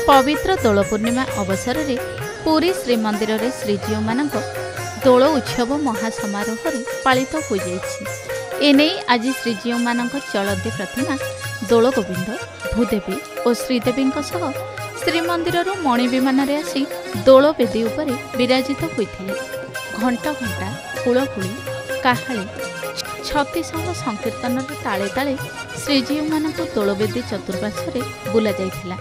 पवित्र दोल पूर्णिमा अवसर में पुरी श्रीमंदिर में श्रीजीव मान दोल उत्सव महासमारोह पालित हो जाए। आज श्रीजीव मान चलती प्रतिमा दोल गोविंद भूदेवी और श्रीदेवी श्रीमंदिर मणि विमान आसी दोल बेदी उपर विराजित होते। घंटा घंटा हुलहुली काहाली छत्तीसह संकीर्तन ताले ताले श्रीजीव मान दोलवेदी चतुर्पार्श्व बुला जाइथिला।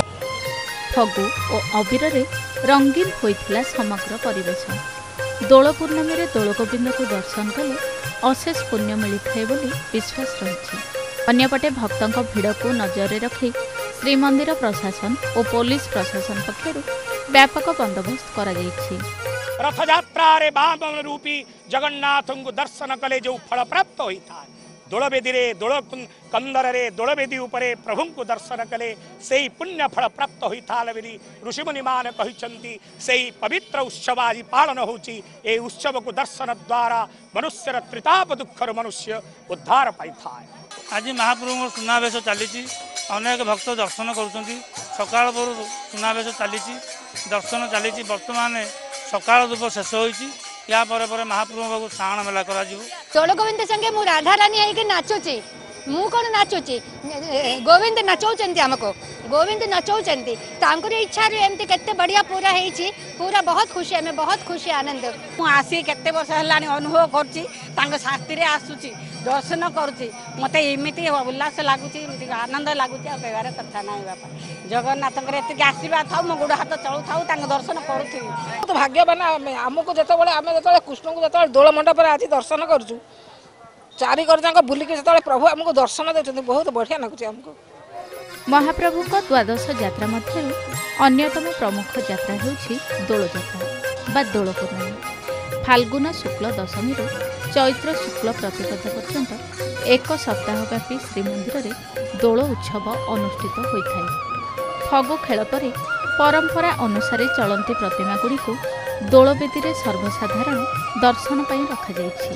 फगु और अबीर रंगीन होइथिला समग्र परिवेश। दोल पूर्णमी रे दोल गोविंद को दर्शन कले अशेष पुण्य मिलिଥାଏ बोली विश्वास रही। अन्यपटे भक्तों भिड़ को नजर रखी श्रीमंदिर प्रशासन और पुलिस प्रशासन पक्षर व्यापक बंदोबस्त करा जाइछि। रथयात्रा रे बामन रूपी जगन्नाथ को दर्शन कले जो फल प्राप्त होता है। दोलवेदी रे दोल कंदर रे दोलवेदी उपरे प्रभु को दर्शन कले से पुण्य फल प्राप्त होता है। ऋषिमुनि मान कहते से पवित्र उत्सव आज पालन होची। ए उत्सव को दर्शन द्वारा मनुष्यर त्रिताप दुखर मनुष्य उद्धार पाइथा है। आज महाप्रभु सुनावेश चली अनेक भक्त दर्शन कर सकाल सुनावेश चली दर्शन चली बर्तमान सकाल धूप शेष होती। या पर महाप्रभु श्रावण मेला करा दोल गोविंद संगे मु राधा रानी आई नाचुची मु कौन नाचुची गोविंद नचौचंती हमको गोविंद नचौचंती तांकर इच्छा एमती केते बढ़िया पूरा हेची पूरा बहुत खुशी हमें बहुत खुशी आनंद मु आसी केते वर्ष हलानी अनुभव करची तांग शास्त्री रे आसुची दर्शन करूची मते एमिति उल्लास लागुची आनंद लागुची आ कहबार कथा नाही बापा जगन्नाथ एति आशीर्वाद थाउ मो गोड़ हाथ चलु थाउ तांग दर्शन करूथि बहुत भाग्यवान हमको जते बळे आमे जते कृष्ण को जते दोल मंडप रे आज दर्शन करजु चारि कर बुलिक जो प्रभु आमको दर्शन देते बहुत बढ़िया लगुच हमको। महाप्रभु को द्वादश यात्रा मध्य अन्यतम प्रमुख यात्रा होछि दोल यात्रा बा दोल पूर्णिमा। फाल्गुन शुक्ल दशमी चैत्र शुक्ल प्रतिपद पर्यंत एक सप्ताहव्यापी श्रीमंदिर में दोल उत्सव अनुष्ठित होता है। फगु खेल पर परंपरा अनुसार चलती प्रतिमा गुड़ी दोलवेदी में सर्वसाधारण दर्शन पर रखा जाइछि।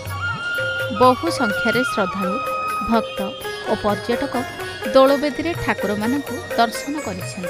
बहु संख्यार श्रद्धालु भक्त और पर्यटक दोलवेदी ठाकुर मानक दर्शन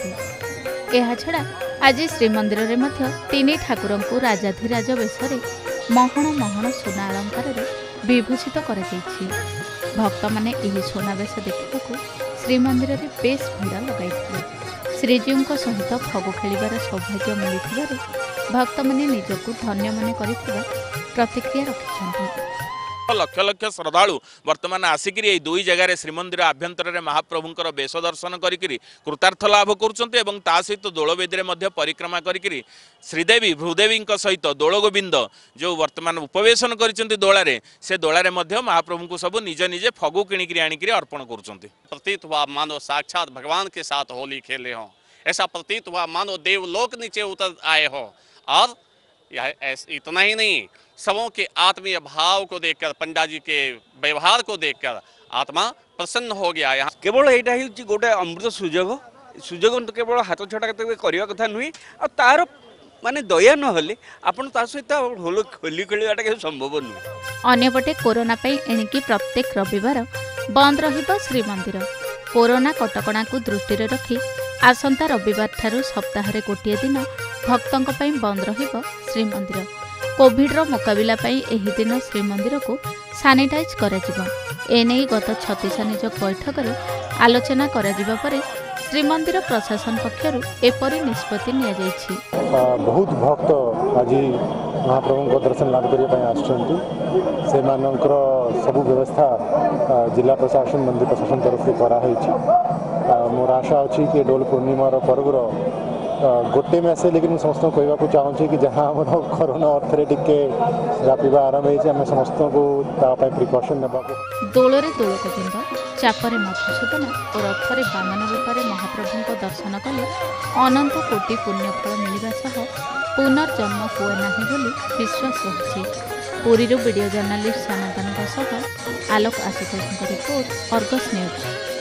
करा। आज श्रीमंदिर में तीन ठाकुर को राजाधिराज वेश महण महण सुना अलंकार विभूषित कर भक्त मैंने यह सुनावेश देखा श्रीमंदिर में बेस भिड़ लगाई। श्रीजीव सहित फगु खेलिबार सौभाग्य मिलि भक्त मैंने निजक धन्य मन कर प्रतिक्रिया रखिंट। लक्ष लक्ष श्रद्धालु वर्तमान आसिक दुई जगार श्रीमंदिर आभ्यंतर महाप्रभुंर बेश दर्शन करी कृतार्थ लाभ करुँच। सहित दोलवेदी में परिक्रमा करी श्रीदेवी भूदेवी सहित दोल गोविंद जो वर्तमान उपवेशन कर दोलारे से दोलारे महाप्रभु को सब निज निजे फगु किणिकी आणिक अर्पण कर। प्रतीत हुआ मानो साक्षात भगवान के साथ होली खेले हों, ऐसा प्रतीत हुआ मानो देवलोक नीचे उतर आए हो। और यह इतना ही नहीं, सबों के आत्मीय भाव को देखकर पंडा जी के व्यवहार को देखकर आत्मा प्रसन्न हो गया। यहाँ केवल यहाँ गोटे अमृत सुजोग सुजोग तो केवल हाथ छटा करने कथा नुहे और तार माने दया नहले आपण ता सहित होली खेलवाटा के संभव नुहे। अन्यपटे कोरोना एणिकी प्रत्येक रविवार बंद रहिबो श्रीमंदिर। कोरोना कटकणा को दृष्टि रखी आसंता रविवार ठारू सप्ताह गोटे दिन भक्तों बंद रहिबो श्रीमंदिर। कोविड्र मुकाबला एही दिन श्रीमंदिर को सानिटाइज करा एने गत 36 निजोग बैठक में आलोचना करा पर श्रीमंदिर प्रशासन पक्षर एपरी निष्पत्ति निया जायछि। बहुत भक्त आज महाप्रभु को दर्शन लाभ करने सब व्यवस्था जिला प्रशासन मंदिर प्रशासन तरफ से कराई। मोर आशा अच्छी कि दोल पूर्णिमार पर्वर गोटे मैसे लेकिन समस्त कहवाक चाहूँगी कि जहाँ आम कोरोना अर्थ टिके व्यापा आरंभ होमें समस्त को प्रिकसन ना दोलरे दोल गोविंद चापरे मधुसूदन और रथरे बामन रूप महाप्रभु को दर्शन कले अनंत कोटि पुण्यफल मिलवा सह पुनर्जन्म हुए नहीं बोली विश्वास रही। Puri video journalist Sanatan Sah Alok Ashutosh report Argus news.